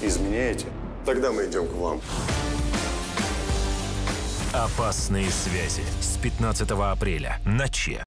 изменяете? Тогда мы идем к вам. «Опасные связи» с 15 апреля на ЧЕ.